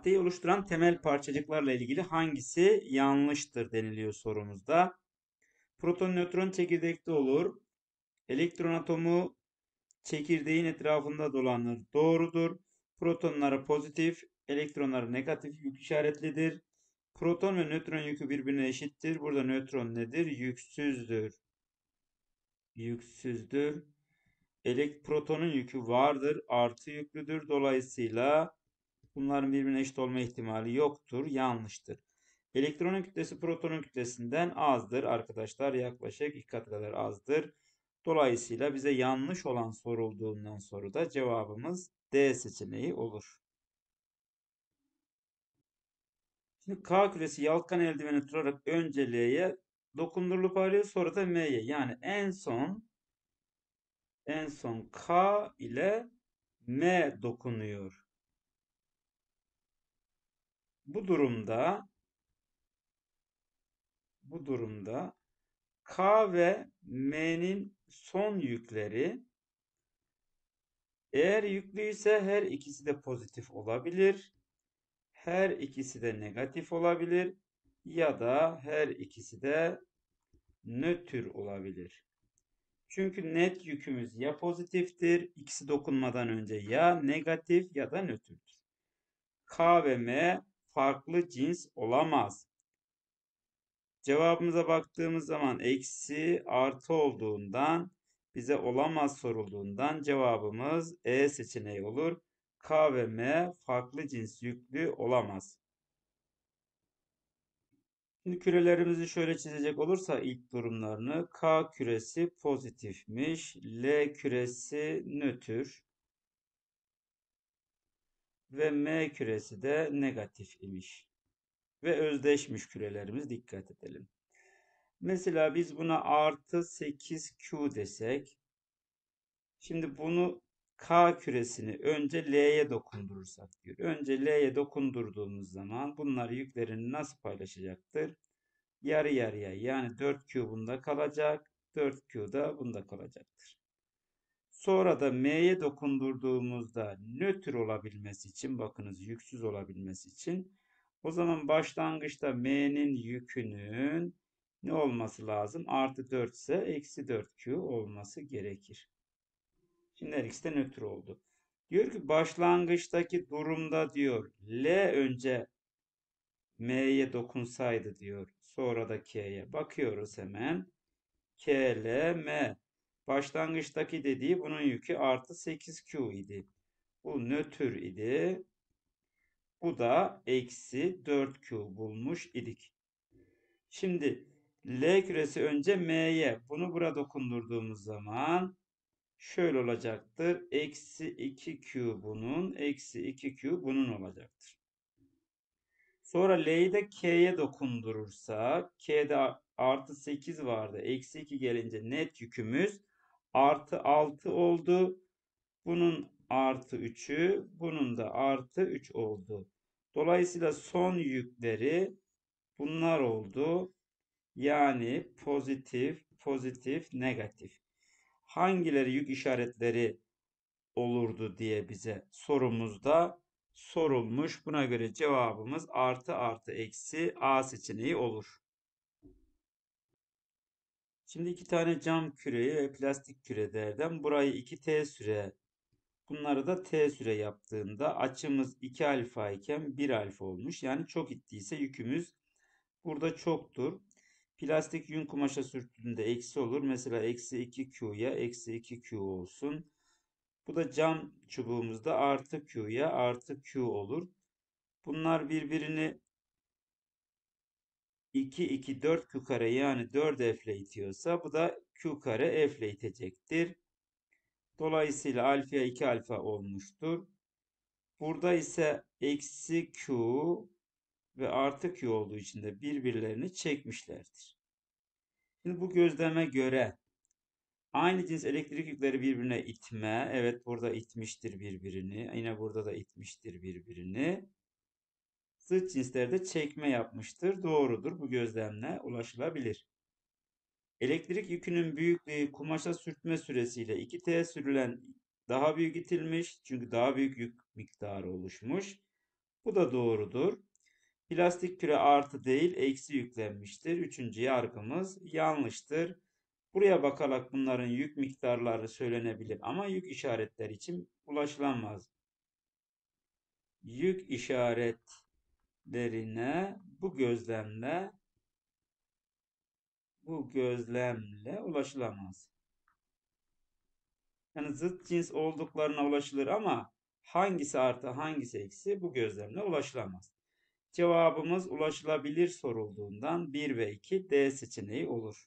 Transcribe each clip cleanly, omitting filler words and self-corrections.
Maddeyi oluşturan temel parçacıklarla ilgili hangisi yanlıştır deniliyor sorumuzda. Proton, nötron çekirdekte olur. Elektron atomu çekirdeğin etrafında dolanır. Doğrudur. Protonları pozitif, elektronları negatif yük işaretlidir. Proton ve nötron yükü birbirine eşittir. Burada nötron nedir? Yüksüzdür. Yüksüzdür. Protonun yükü vardır. Artı yüklüdür. Dolayısıyla bunların birbirine eşit olma ihtimali yoktur. Yanlıştır. Elektronun kütlesi protonun kütlesinden azdır arkadaşlar. Yaklaşık 2 kat kadar azdır. Dolayısıyla bize yanlış olan sorulduğundan soruda cevabımız D seçeneği olur. Şimdi K küresi yalkan eldiveni tutarak önce L'ye dokundurulup ayrılıyor, sonra da M'ye. Yani en son K ile M dokunuyor. Bu durumda K ve M'nin son yükleri eğer yüklüyse her ikisi de pozitif olabilir. Her ikisi de negatif olabilir. Ya da her ikisi de nötr olabilir. Çünkü net yükümüz ya pozitiftir, ikisi dokunmadan önce ya negatif ya da nötrdür. K ve M farklı cins olamaz. Cevabımıza baktığımız zaman eksi artı olduğundan bize olamaz sorulduğundan cevabımız E seçeneği olur. K ve M farklı cins yüklü olamaz. Şimdi kürelerimizi şöyle çizecek olursa ilk durumlarını K küresi pozitifmiş, L küresi nötr ve M küresi de negatif imiş. Ve özdeşmiş kürelerimiz, dikkat edelim. Mesela biz buna artı 8Q desek. Şimdi bunu K küresini önce L'ye dokundurursak diyor. Önce L'ye dokundurduğumuz zaman bunlar yüklerini nasıl paylaşacaktır? Yarı yarıya, yani 4Q bunda kalacak. 4Q da bunda kalacaktır. Sonra da M'ye dokundurduğumuzda nötr olabilmesi için, bakınız yüksüz olabilmesi için, o zaman başlangıçta M'nin yükünün ne olması lazım? Artı 4 ise eksi 4Q olması gerekir. Şimdi her ikisi de nötr oldu. Diyor ki başlangıçtaki durumda diyor L önce M'ye dokunsaydı diyor. Sonra da K'ye. Bakıyoruz hemen. K, L, M. Başlangıçtaki dediği bunun yükü artı 8Q idi. Bu nötr idi. Bu da eksi 4Q bulmuş idik. Şimdi L küresi önce M'ye. Bunu burada dokundurduğumuz zaman şöyle olacaktır. Eksi 2Q bunun, eksi 2Q bunun olacaktır. Sonra L'yi de K'ye dokundurursak, K'de artı 8 vardı. Eksi 2 gelince net yükümüz artı 6 oldu. Bunun artı 3'ü, bunun da artı 3 oldu. Dolayısıyla son yükleri bunlar oldu. Yani pozitif, pozitif, negatif. Hangileri yük işaretleri olurdu diye bize sorumuzda sorulmuş. Buna göre cevabımız artı artı eksi A seçeneği olur. Şimdi iki tane cam küreyi ve plastik kürelerden burayı 2T süre, bunları da T süre yaptığında açımız 2 alfa iken 1 alfa olmuş. Yani çok ittiyse yükümüz burada çoktur. Plastik yün kumaşa sürttüğünde eksi olur. Mesela eksi 2Q'ya eksi 2Q olsun. Bu da cam çubuğumuzda artı Q'ya artı Q olur. Bunlar birbirini 2, 2, 4 Q kare, yani 4F ile itiyorsa bu da Q kare F ile itecektir. Dolayısıyla alfaya 2 alfa olmuştur. Burada ise eksi Q ve artı Q olduğu için de birbirlerini çekmişlerdir. Şimdi bu gözleme göre aynı cins elektrik yükleri birbirine itme. Evet, burada itmiştir birbirini. Yine burada da itmiştir birbirini. Zıt cinslerde çekme yapmıştır. Doğrudur. Bu gözlemle ulaşılabilir. Elektrik yükünün büyüklüğü kumaşa sürtme süresiyle 2T sürülen daha büyük itilmiş. Çünkü daha büyük yük miktarı oluşmuş. Bu da doğrudur. Plastik küre artı değil eksi yüklenmiştir. Üçüncü yargımız yanlıştır. Buraya bakarak bunların yük miktarları söylenebilir ama yük işaretleri için ulaşılamaz. Yük işaretlerine bu gözlemle ulaşılamaz. Yani zıt cins olduklarına ulaşılır ama hangisi artı hangisi eksi bu gözlemle ulaşılamaz. Cevabımız ulaşılabilir sorulduğundan 1 ve 2 D seçeneği olur.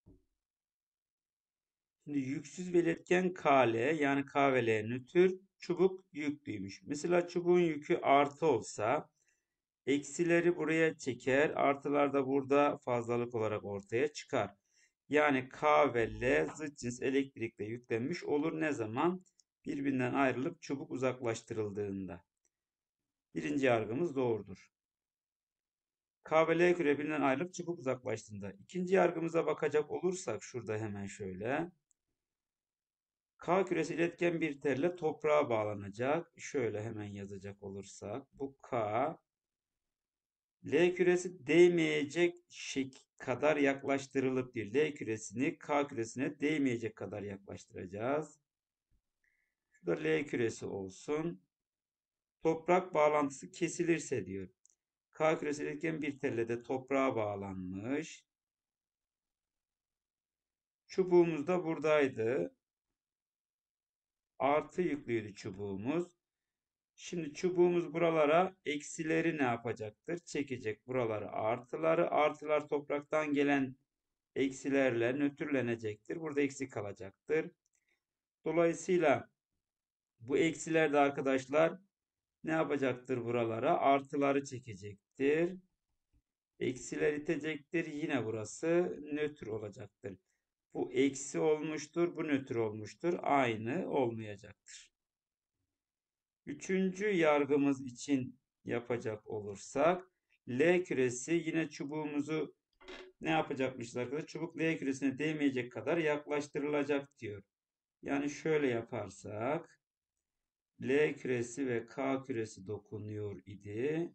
Şimdi yüksüz belirtgen KL yani K ve L nötr, çubuk yüklüymüş. Mesela çubuğun yükü artı olsa eksileri buraya çeker, artılar da burada fazlalık olarak ortaya çıkar. Yani K ve L zıt cins elektrikle yüklenmiş olur. Ne zaman? Birbirinden ayrılıp çubuk uzaklaştırıldığında. Birinci yargımız doğrudur. K ve L küre birbirinden ayrılıp çubuk uzaklaştığında. İkinci yargımıza bakacak olursak şurada hemen şöyle. K küresi iletken bir telle toprağa bağlanacak. Şöyle hemen yazacak olursak. Bu K. L küresi değmeyecek kadar yaklaştırılıp diyor. L küresini K küresine değmeyecek kadar yaklaştıracağız. Şurada L küresi olsun. Toprak bağlantısı kesilirse diyor. K küresi iletken bir telle de toprağa bağlanmış. Çubuğumuz da buradaydı. Artı yüklüydü çubuğumuz. Şimdi çubuğumuz buralara eksileri ne yapacaktır? Çekecek buraları artıları. Artılar topraktan gelen eksilerle nötrlenecektir. Burada eksi kalacaktır. Dolayısıyla bu eksiler de arkadaşlar ne yapacaktır buralara? Artıları çekecektir. Eksiler itecektir. Yine burası nötr olacaktır. Bu eksi olmuştur. Bu nötr olmuştur. Aynı olmayacaktır. Üçüncü yargımız için yapacak olursak L küresi yine çubuğumuzu ne yapacakmışız arkadaşlar? Çubuk L küresine değmeyecek kadar yaklaştırılacak diyor. Yani şöyle yaparsak L küresi ve K küresi dokunuyor idi.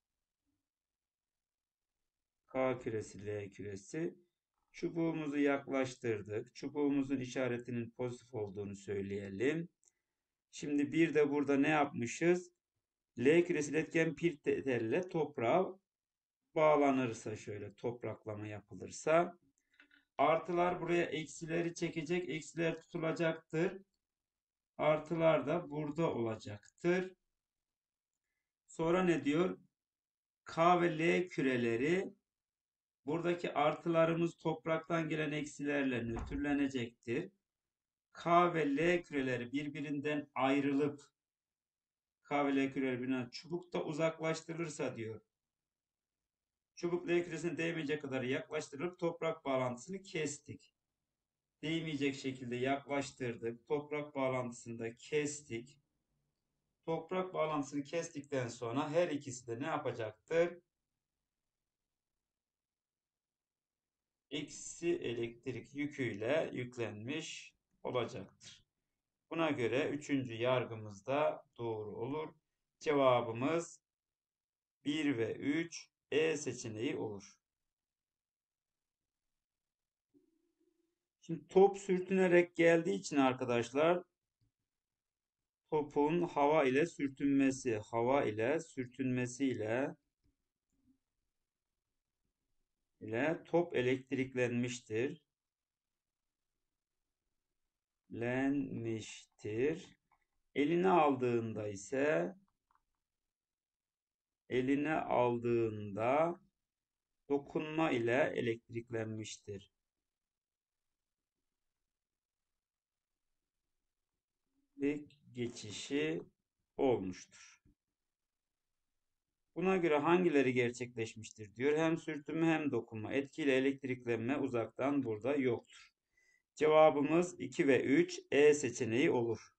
K küresi, L küresi. Çubuğumuzu yaklaştırdık. Çubuğumuzun işaretinin pozitif olduğunu söyleyelim. Şimdi bir de burada ne yapmışız? L küresi iletken bir telle toprağa bağlanırsa şöyle topraklama yapılırsa artılar buraya eksileri çekecek. Eksiler tutulacaktır. Artılar da burada olacaktır. Sonra ne diyor? K ve L küreleri buradaki artılarımız topraktan gelen eksilerle nötrlenecektir. K ve L küreleri birbirinden ayrılıp K ve L küreleri birbirinden çubukta uzaklaştırılırsa diyor. Çubuk L küresine değmeyecek kadar yaklaştırılıp toprak bağlantısını kestik. Değmeyecek şekilde yaklaştırdık. Toprak bağlantısını da kestik. Toprak bağlantısını kestikten sonra her ikisi de ne yapacaktır? Eksi elektrik yüküyle yüklenmiş olacaktır. Buna göre üçüncü yargımız da doğru olur. Cevabımız 1 ve 3 E seçeneği olur. Şimdi top sürtünerek geldiği için arkadaşlar topun hava ile sürtünmesiyle top elektriklenmiştir. Eline aldığında dokunma ile elektriklenmiştir. Geçişi olmuştur. Buna göre hangileri gerçekleşmiştir diyor. Hem sürtünme hem dokunma. Etkili elektriklenme uzaktan burada yoktur. Cevabımız 2 ve 3 E seçeneği olur.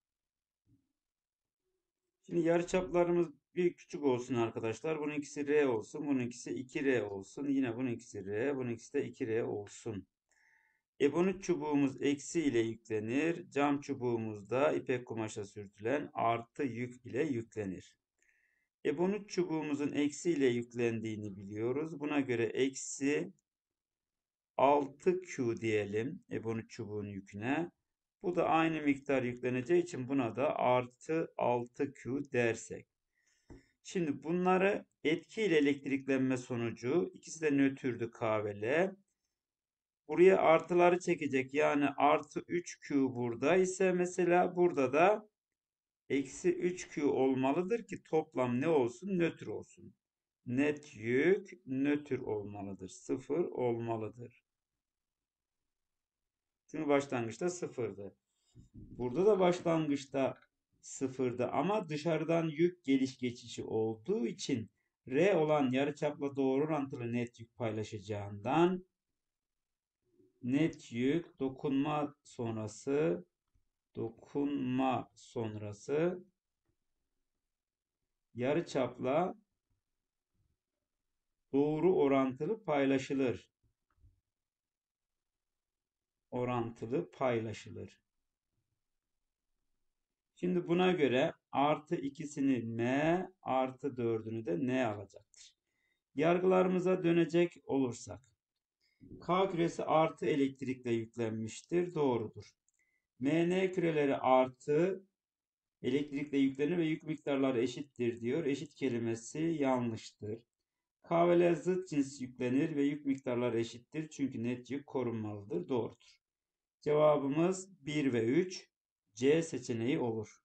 Şimdi yarıçaplarımız bir küçük olsun arkadaşlar. Bunun ikisi R olsun. Bunun ikisi 2R olsun. Yine bunun ikisi R. Bunun ikisi de 2R olsun. Ebonit çubuğumuz eksi ile yüklenir. Cam çubuğumuz da ipek kumaşa sürtülen artı yük ile yüklenir. EB13 çubuğumuzun eksiyle yüklendiğini biliyoruz. Buna göre eksi 6Q diyelim EB13 çubuğun yüküne. Bu da aynı miktar yükleneceği için buna da artı 6Q dersek. Şimdi bunları etki ile elektriklenme sonucu, ikisi de nötrdü K ve L. Buraya artıları çekecek, yani artı 3Q burada ise mesela burada da eksi 3Q olmalıdır ki toplam ne olsun? Nötr olsun. Net yük nötr olmalıdır. Sıfır olmalıdır. Çünkü başlangıçta sıfırdı. Burada da başlangıçta sıfırdı ama dışarıdan yük geliş geçişi olduğu için R olan yarıçapla doğru orantılı net yük paylaşacağından net yük dokunma sonrası yarıçapla doğru orantılı paylaşılır. Şimdi buna göre artı ikisini M, artı 4'ünü de N alacaktır. Yargılarımıza dönecek olursak. K küresi artı elektrikle yüklenmiştir. Doğrudur. MN küreleri artı elektrikle yüklenir ve yük miktarları eşittir diyor. Eşit kelimesi yanlıştır. K ve L zıt cins yüklenir ve yük miktarları eşittir. Çünkü net yük korunmalıdır. Doğrudur. Cevabımız 1 ve 3 C seçeneği olur.